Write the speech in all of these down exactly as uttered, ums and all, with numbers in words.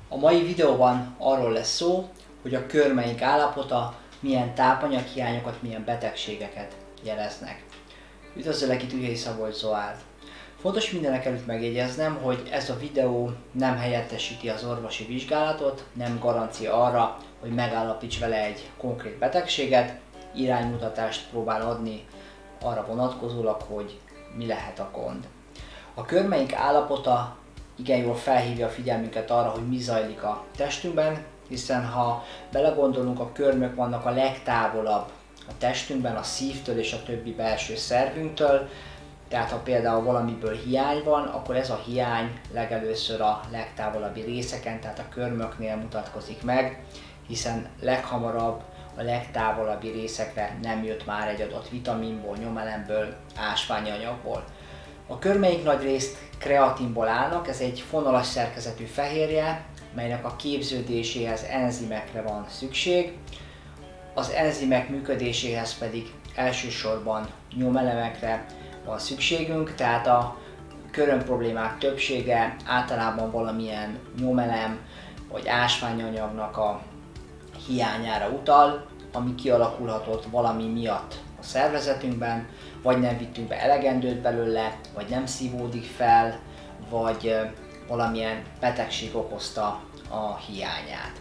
A mai videóban arról lesz szó, hogy a körmeink állapota milyen tápanyaghiányokat, milyen betegségeket jeleznek. Üdvözöllek, itt Ügyei Szabolcs Zoár. Fontos mindenek előtt megjegyeznem, hogy ez a videó nem helyettesíti az orvosi vizsgálatot, nem garancia arra, hogy megállapíts vele egy konkrét betegséget, iránymutatást próbál adni arra vonatkozólag, hogy mi lehet a gond. A körmeink állapota igen jól felhívja a figyelmünket arra, hogy mi zajlik a testünkben, hiszen ha belegondolunk, a körmök vannak a legtávolabb a testünkben, a szívtől és a többi belső szervünktől, tehát ha például valamiből hiány van, akkor ez a hiány legelőször a legtávolabbi részeken, tehát a körmöknél mutatkozik meg, hiszen leghamarabb a legtávolabbi részekre nem jött már egy adott vitaminból, nyomelemből, ásványi anyagból. A körmeink nagy részt kreatinból állnak, ez egy fonalas szerkezetű fehérje, melynek a képződéséhez enzimekre van szükség. Az enzimek működéséhez pedig elsősorban nyomelemekre van szükségünk, tehát a köröm problémák többsége általában valamilyen nyomelem vagy ásványanyagnak a hiányára utal, ami kialakulhatott valami miatt a szervezetünkben, vagy nem vittünk be elegendőt belőle, vagy nem szívódik fel, vagy valamilyen betegség okozta a hiányát.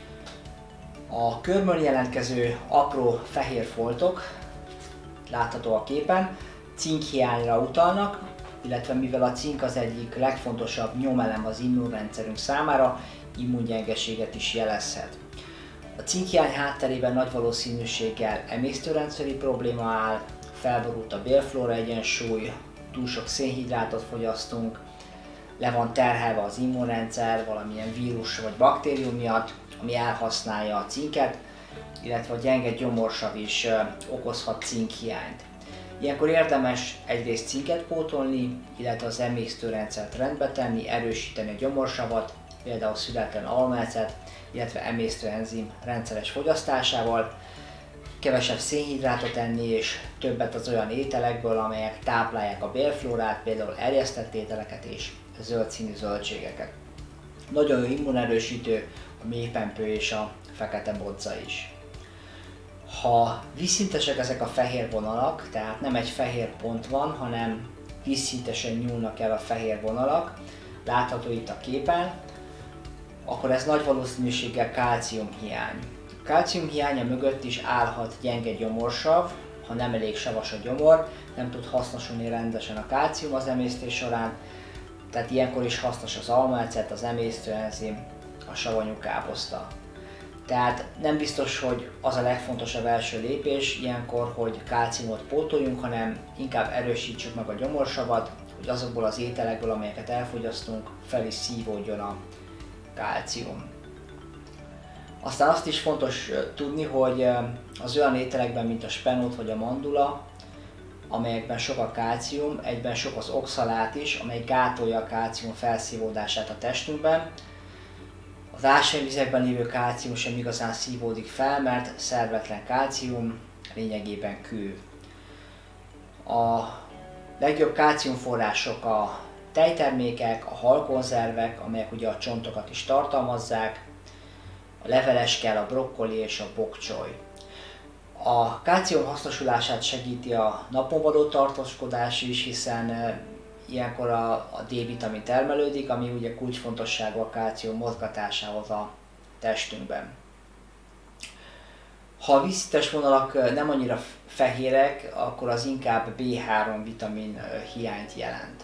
A körmön jelentkező apró fehér foltok, látható a képen, cinkhiányra utalnak, illetve mivel a cink az egyik legfontosabb nyomelem az immunrendszerünk számára, immungyengeséget is jelezhet. A cinkhiány hátterében nagy valószínűséggel emésztőrendszeri probléma áll, felborult a bélflóra egyensúly, túl sok szénhidrátot fogyasztunk, le van terhelve az immunrendszer valamilyen vírus vagy baktérium miatt, ami elhasználja a cinket, illetve a gyenge gyomorsav is okozhat cinkhiányt. Ilyenkor érdemes egyrészt cinket pótolni, illetve az emésztőrendszert rendbe tenni, erősíteni a gyomorsavat, például születlen almaecet, illetve emésztőenzim rendszeres fogyasztásával, kevesebb szénhidrátot enni és többet az olyan ételekből, amelyek táplálják a bélflórát, például erjesztett ételeket és zöld színű zöldségeket. Nagyon jó immunerősítő a méhpempő és a fekete bodza is. Ha vízszintesek ezek a fehér vonalak, tehát nem egy fehér pont van, hanem vízszintesen nyúlnak el a fehér vonalak, látható itt a képen, akkor ez nagy valószínűséggel kálciumhiány. A kálciumhiánya mögött is állhat gyenge gyomorsav, ha nem elég savas a gyomor, nem tud hasznosulni rendesen a kálcium az emésztés során, tehát ilyenkor is hasznos az almaecet, az emésztőenzim, a savanyú káposzta. Tehát nem biztos, hogy az a legfontosabb első lépés ilyenkor, hogy kálciumot pótoljunk, hanem inkább erősítsük meg a gyomorsavat, hogy azokból az ételekből, amelyeket elfogyasztunk, fel is szívódjon a kálcium. Aztán azt is fontos tudni, hogy az olyan ételekben, mint a spenót vagy a mandula, amelyekben sok a kálcium, egyben sok az oxalát is, amely gátolja a kálcium felszívódását a testünkben. Az ásványvizekben lévő kálcium sem igazán szívódik fel, mert szervetlen kálcium, lényegében kő. A legjobb kálciumforrások a tejtermékek, a halkonzervek, amelyek ugye a csontokat is tartalmazzák, a leveleskel, a brokkoli és a bokcsoly. A kálcium hasznosulását segíti a napon való tartózkodás is, hiszen ilyenkor a, a D-vitamin termelődik, ami ugye kulcsfontosságú a kálcium mozgatásához a testünkben. Ha a vízszintes vonalak nem annyira fehérek, akkor az inkább bé három vitamin hiányt jelent.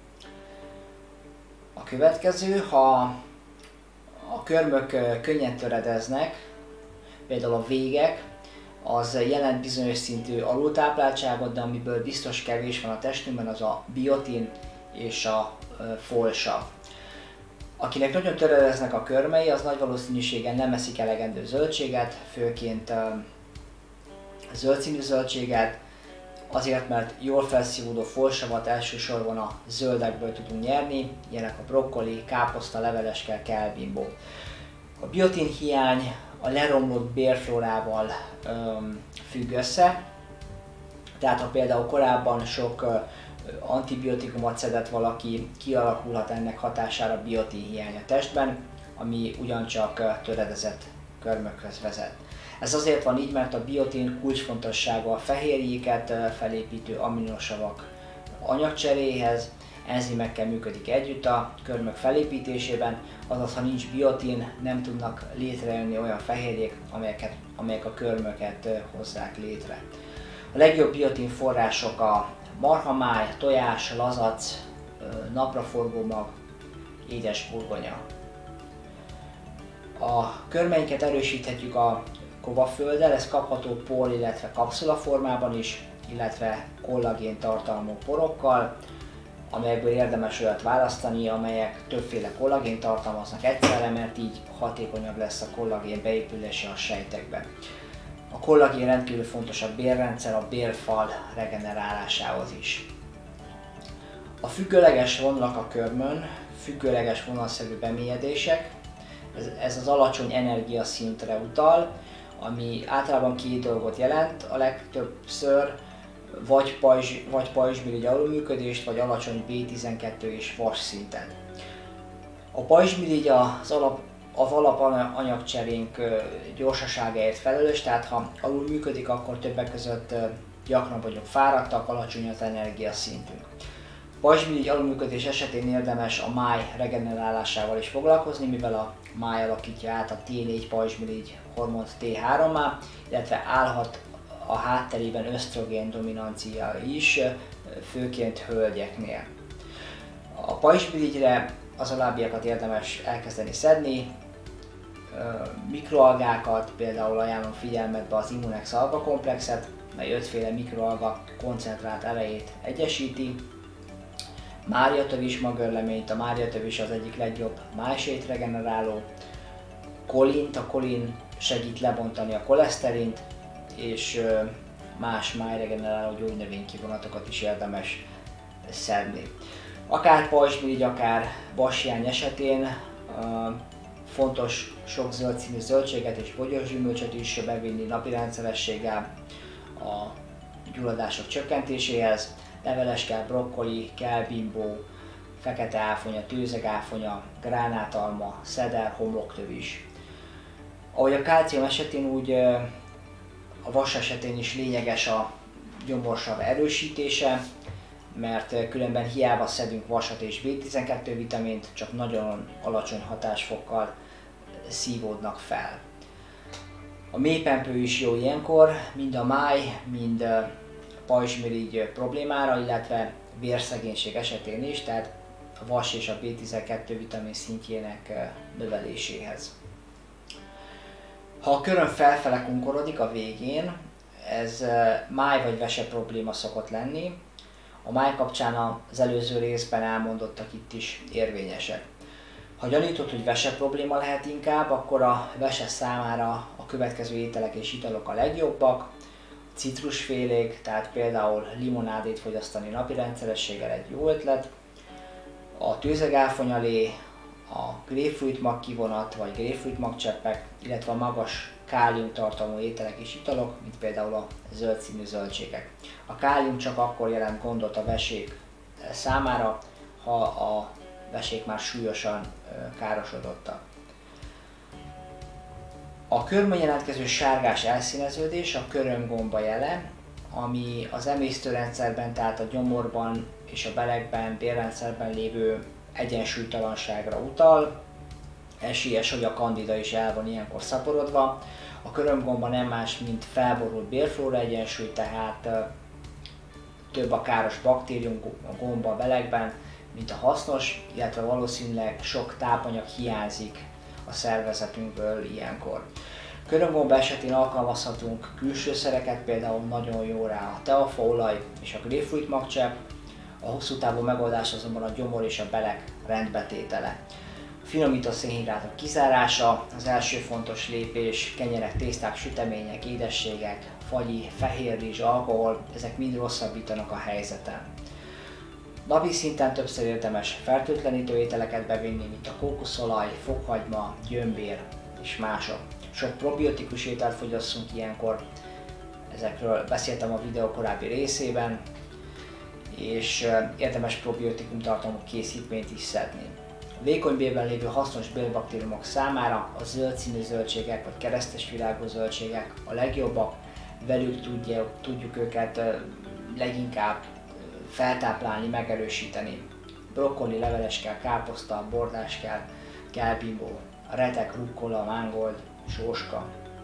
A következő, ha a körmök könnyen töredeznek, például a végek, az jelent bizonyos szintű alultápláltságot, de amiből biztos kevés van a testünkben, az a biotin és a folsav. Akinek nagyon töredeznek a körmei, az nagy valószínűséggel nem eszik elegendő zöldséget, főként zöld színű zöldséget, azért, mert jól felszívódó folsavat elsősorban a zöldekből tudunk nyerni, ilyenek a brokkoli, káposzta, leveleskel, kelbimbó. A biotin hiány a leromlott bélflórával öm, függ össze, tehát ha például korábban sok ö, antibiotikumot szedett valaki, kialakulhat ennek hatására biotin hiány a testben, ami ugyancsak töredezett körmökhöz vezet. Ez azért van így, mert a biotin kulcsfontossága a fehérjéket felépítő aminosavak anyagcseréhez, enzimekkel működik együtt a körmök felépítésében, azaz ha nincs biotin, nem tudnak létrejönni olyan fehérjék, amelyeket, amelyek a körmöket hozzák létre. A legjobb biotin források a marhamáj, tojás, lazac, napraforgómag, édes burgonya. A körmeinket erősíthetjük a kovafölddel, ez kapható por, illetve kapszula formában is, illetve kollagén tartalmú porokkal, amelyekből érdemes olyat választani, amelyek többféle kollagént tartalmaznak egyszerre, mert így hatékonyabb lesz a kollagén beépülése a sejtekbe. A kollagén rendkívül fontos a bélrendszer, a bélfal regenerálásához is. A függőleges vonalak a körmön, függőleges vonalszerű bemélyedések, ez, ez az alacsony energiaszintre utal, ami általában két dolgot jelent, a legtöbbször vagy, pajzs, vagy pajzsmirigy alulműködést, vagy alacsony bé tizenkettő és vas szinten. A pajzsmirigy az alap, az alapanyagcserénk gyorsaságáért felelős, tehát ha alulműködik, akkor többek között gyakran vagyunk fáradtak, alacsony az energiaszintünk. A pajzsmirigy alulműködés esetén érdemes a máj regenerálásával is foglalkozni, mivel a máj alakítja át a té négy pajzsmirigy hormont té hárommá, illetve állhat a hátterében ösztrogén dominancia is, főként hölgyeknél. A pajzsmirigyre az alábbiakat érdemes elkezdeni szedni, mikroalgákat, például ajánlom figyelmetbe az Immunex alga komplexet, mely ötféle mikroalga koncentrált elejét egyesíti, máriatövis magörleményt, a máriatövis az egyik legjobb májsét regeneráló, kolint, a kolin segít lebontani a koleszterint, és más májregeneráló gyógynövénykivonatokat is érdemes szedni. Akár pajzsmirigy, akár vashiány esetén fontos sok zöld színű zöldséget és bogyós gyümölcsöt is bevinni napi rendszerességgel a gyulladások csökkentéséhez. Leveles kell, brokkoli, kell bimbó, fekete áfonya, tőzegáfonya, gránátalma, szeder, homloktövis. Ahogy a kálcium esetén, úgy a vas esetén is lényeges a gyomorsav erősítése, mert különben hiába szedünk vasat és bé tizenkettő vitamint, csak nagyon alacsony hatásfokkal szívódnak fel. A mélypempő is jó ilyenkor, mind a máj, mind a pajzsmirigy problémára, illetve vérszegénység esetén is, tehát a vas és a bé tizenkettő vitamin szintjének növeléséhez. Ha a köröm felfele kunkorodik a végén, ez máj vagy vese probléma szokott lenni. A máj kapcsán az előző részben elmondottak itt is érvényesek. Ha gyanítod, hogy vese probléma lehet inkább, akkor a vese számára a következő ételek és italok a legjobbak. Citrusfélék, tehát például limonádét fogyasztani napi rendszerességgel egy jó ötlet. A tőzegáfonyalé, a grapefruit mag kivonat vagy grapefruit mag cseppek, illetve a magas kálium tartalmú ételek és italok, mint például a zöld színű zöldségek. A kálium csak akkor jelent gondot a vesék számára, ha a vesék már súlyosan károsodottak. A körmön jelentkező sárgás elszíneződés a körömgomba jele, ami az emésztőrendszerben, tehát a gyomorban és a belegben, bélrendszerben lévő egyensúlytalanságra utal. Esélyes, hogy a kandida is el van ilyenkor szaporodva. A körömgomba nem más, mint felborult bélflóra egyensúly, tehát több a káros baktérium a gomba a belegben, mint a hasznos, illetve valószínűleg sok tápanyag hiányzik a szervezetünkből ilyenkor. Körömgomba esetén alkalmazhatunk külső szereket, például nagyon jó rá a teafaolaj és a grapefruit magcsepp. A hosszú távú megoldás azonban a gyomor és a beleg rendbetétele. A finomított szénhidrátok kizárása az első fontos lépés, kenyerek, tészták, sütemények, édességek, fagyi, fehérrizs, alkohol, ezek mind rosszabbítanak a helyzeten. Napi szinten többször érdemes fertőtlenítő ételeket bevinni, mint a kókuszolaj, fokhagyma, gyömbér és mások. Sok probiotikus ételt fogyasszunk ilyenkor, ezekről beszéltem a videó korábbi részében, és érdemes probiotikum tartalmú készítményt is szedni. A vékony bélben lévő hasznos bélbaktériumok számára a zöld színű zöldségek vagy keresztes virágú zöldségek a legjobbak, velük tudjuk, tudjuk őket leginkább feltáplálni, megerősíteni. Brokkoli, leveleskkel, káposzta, bordáskkel, kelbimbó, retek, rukkola, mángold, sóska.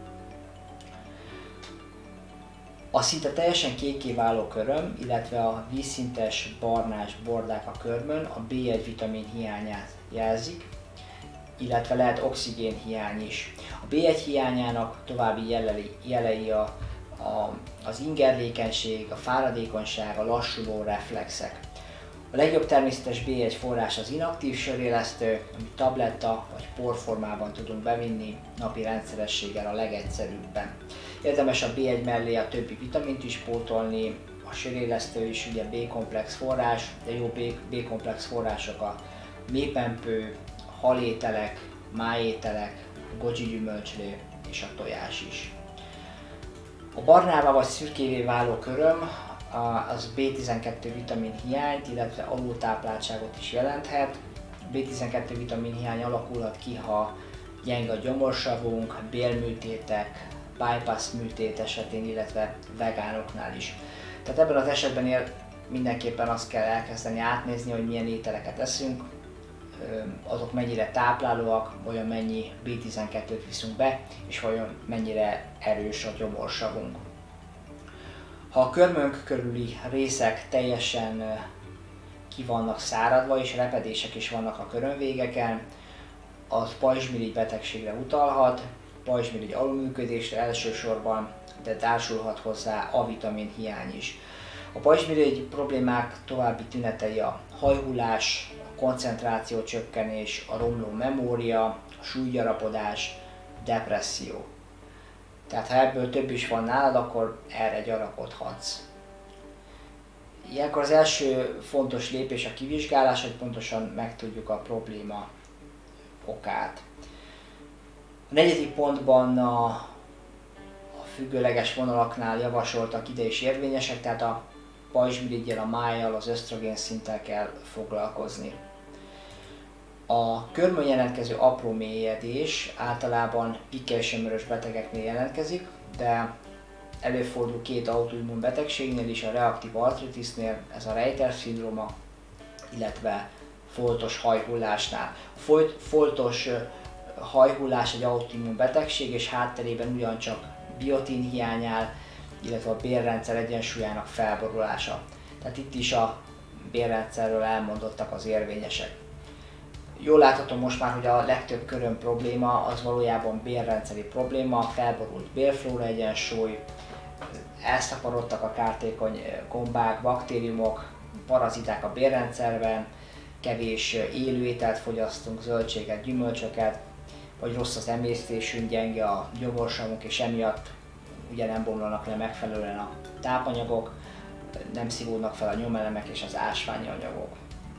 A szinte teljesen kékké váló köröm, illetve a vízszintes barnás bordák a körmön a bé egy vitamin hiányát jelzik, illetve lehet oxigén hiány is. A bé egy hiányának további jelei, jelei a, a, az ingerlékenység, a fáradékonyság, a lassuló reflexek. A legjobb természetes bé egy forrás az inaktív sörélesztő, amit tabletta vagy porformában tudunk bevinni napi rendszerességgel a legegyszerűbben. Érdemes a bé egy mellé a többi vitamint is pótolni, a sörélesztő is ugye B-komplex forrás, de jó B-komplex források a mépempő, a halételek, májételek, a goji gyümölcslé és a tojás is. A barnává vagy szürkévé váló köröm az bé tizenkettő vitamin hiányt, illetve alultápláltságot is jelenthet. A bé tizenkettő vitamin hiány alakulhat ki, ha gyenge a gyomorsavunk, bélműtétek, bypass műtét esetén, illetve vegánoknál is. Tehát ebben az esetben ér, mindenképpen azt kell elkezdeni átnézni, hogy milyen ételeket eszünk, azok mennyire táplálóak, vajon mennyi bé tizenkettőt viszünk be, és vajon mennyire erős a gyomorsavunk. Ha a körmünk körüli részek teljesen ki vannak száradva és repedések is vannak a körömvégeken, az pajzsmirigy betegségre utalhat, pajzsmirigy alulműködésre elsősorban, de társulhat hozzá a vitamin hiány is. A pajzsmirigy problémák további tünetei a hajhullás, a koncentráció csökkenés, a romló memória, a súlygyarapodás, depresszió. Tehát ha ebből több is van nálad, akkor erre gyanakodhatsz. Ilyenkor az első fontos lépés a kivizsgálás, hogy pontosan megtudjuk a probléma okát. A negyedik pontban a, a függőleges vonalaknál javasoltak ide is érvényesek, tehát a pajzsmiriggyel, a májjal, az ösztrogén szinttel kell foglalkozni. A körmön jelentkező apró mélyedés általában pikkelsemörös betegeknél jelentkezik, de előfordul két autoimmun betegségnél is, a reaktív artritisnél, ez a Reiter-szindróma, illetve foltos hajhullásnál. A folt, foltos hajhullás egy autoimmun betegség, és hátterében ugyancsak biotin hiány áll, illetve a bélrendszer egyensúlyának felborulása. Tehát itt is a bélrendszerről elmondottak az érvényesek. Jól látható most már, hogy a legtöbb köröm probléma az valójában bélrendszeri probléma, felborult bélflóra egyensúly, elszaporodtak a kártékony gombák, baktériumok, paraziták a bélrendszerben, kevés élő ételt fogyasztunk, zöldséget, gyümölcsöket, vagy rossz az emésztésünk, gyenge a gyomorsavunk, és emiatt ugye nem bomlanak le megfelelően a tápanyagok, nem szívódnak fel a nyomelemek és az ásványi anyagok.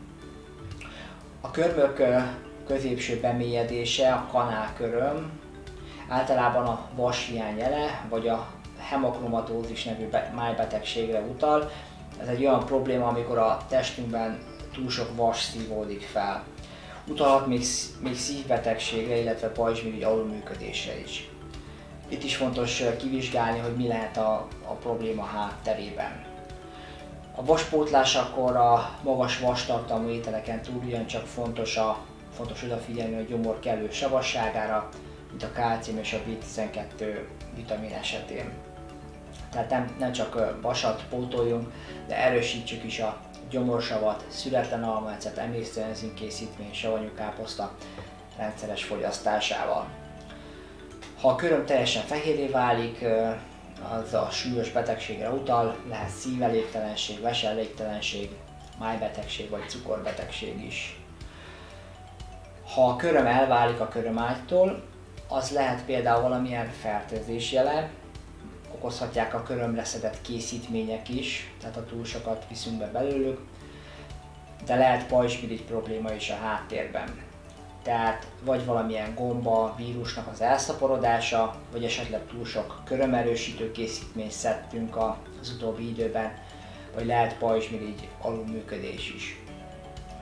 A körmök középső bemélyedése, a kanálköröm általában a vashiány jele, vagy a hemokromatózis nevű májbetegségre utal. Ez egy olyan probléma, amikor a testünkben túl sok vas szívódik fel. Utalhat még, még szívbetegségre, illetve pajzsmirigy alulműködésre is. Itt is fontos kivizsgálni, hogy mi lehet a, a probléma hátterében. A vaspótlásakor a magas vastartalmú ételeken túl ugyancsak fontos, a, fontos odafigyelni a gyomor kellő savasságára, mint a kálcium és a bé tizenkettő vitamin esetén. Tehát nem, nem csak vasat pótoljunk, de erősítsük is a gyomorsavat, születlen almaecet, emésztőenzim készítmény, savanyú káposzta rendszeres fogyasztásával. Ha a köröm teljesen fehérré válik, az a súlyos betegségre utal, lehet szívelégtelenség, veselégtelenség, májbetegség vagy cukorbetegség is. Ha a köröm elválik a körömágytól, az lehet például valamilyen fertőzés jele, okozhatják a körömre szedett készítmények is, tehát ha túl sokat viszünk be belőlük, de lehet pajzsmirigy probléma is a háttérben. Tehát vagy valamilyen gomba, vírusnak az elszaporodása, vagy esetleg túl sok körömerősítő készítményt szedtünk az utóbbi időben, vagy lehet pajzsmirigy alulműködés is.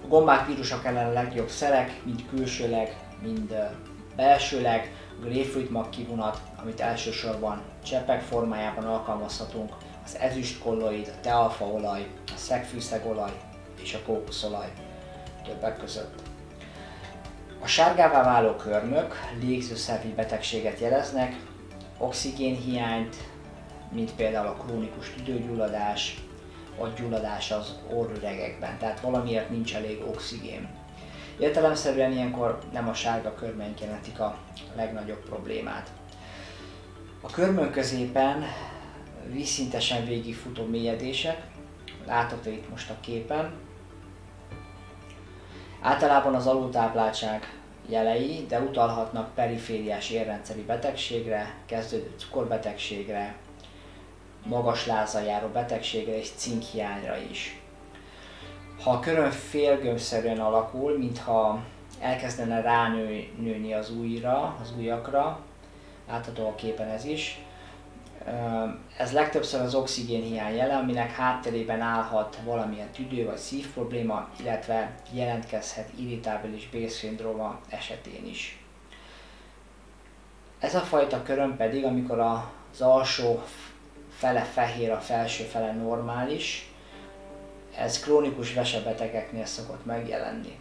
A gombák vírusok ellen a legjobb szerek, mind külsőleg, mind belsőleg, a grapefruit mag kivonat, amit elsősorban cseppek formájában alkalmazhatunk, az ezüstkolloid, a tealfaolaj, a szegfűszegolaj és a kókuszolaj többek között. A sárgává váló körmök légzőszervi betegséget jeleznek, oxigénhiányt, mint például a krónikus tüdőgyulladás, vagy gyulladás az orrüregekben, tehát valamiért nincs elég oxigén. Értelemszerűen ilyenkor nem a sárga körmeink jelentik a legnagyobb problémát. A körmön középen vízszintesen végigfutó mélyedések, látható itt most a képen. Általában az alultápláltság jelei, de utalhatnak perifériás érrendszeri betegségre, kezdődő cukorbetegségre, magas lázzal járó betegségre és cinkhiányra is. Ha a köröm félgömbszerűen alakul, mintha elkezdene ránőni az ujjra, az ujjakra, látható a képen ez is, ez legtöbbször az oxigénhiány jele, aminek hátterében állhat valamilyen tüdő vagy szívprobléma, illetve jelentkezhet irritábilis bélszindróma esetén is. Ez a fajta köröm pedig, amikor az alsó fele fehér, a felső fele normális, ez krónikus vesebetegeknél szokott megjelenni.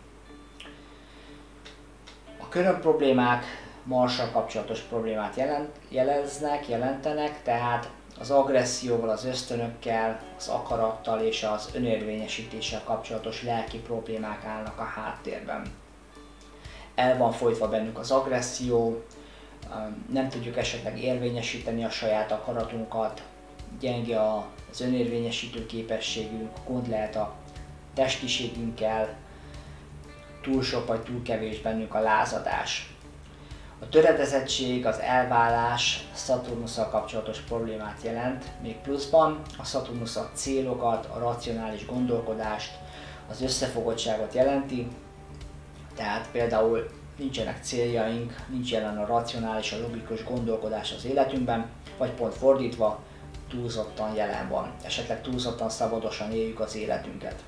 A köröm problémák marssal kapcsolatos problémát jelent, jeleznek, jelentenek, tehát az agresszióval, az ösztönökkel, az akarattal és az önérvényesítéssel kapcsolatos lelki problémák állnak a háttérben. El van folytva bennük az agresszió, nem tudjuk esetleg érvényesíteni a saját akaratunkat, gyenge az önérvényesítő képességünk, gond lehet a testiségünkkel, túl sok vagy túl kevés bennünk a lázadás. A töredezettség, az elválás Szaturnusszal kapcsolatos problémát jelent, még pluszban a Szaturnusz a célokat, a racionális gondolkodást, az összefogottságot jelenti, tehát például nincsenek céljaink, nincs jelen a racionális, a logikus gondolkodás az életünkben, vagy pont fordítva, túlzottan jelen van, esetleg túlzottan szabadosan éljük az életünket.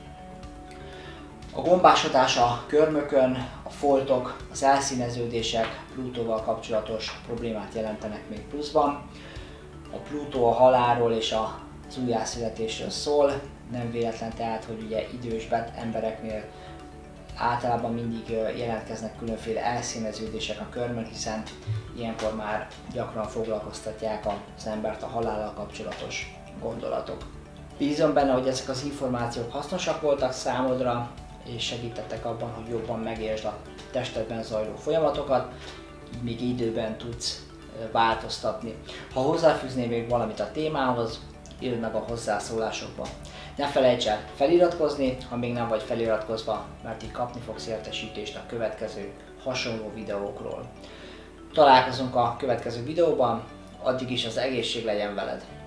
A gombásodás a körmökön, a foltok, az elszíneződések Plutóval kapcsolatos problémát jelentenek még pluszban. A Plutó a halálról és az újjászületésről szól, nem véletlen tehát, hogy ugye idős embereknél általában mindig jelentkeznek különféle elszíneződések a körmön, hiszen ilyenkor már gyakran foglalkoztatják az embert a halállal kapcsolatos gondolatok. Bízom benne, hogy ezek az információk hasznosak voltak számodra, és segítettek abban, hogy jobban megértsd a testedben zajló folyamatokat, így még időben tudsz változtatni. Ha hozzáfűznél még valamit a témához, írd meg a hozzászólásokba. Ne felejts el feliratkozni, ha még nem vagy feliratkozva, mert így kapni fogsz értesítést a következő hasonló videókról. Találkozunk a következő videóban, addig is az egészség legyen veled!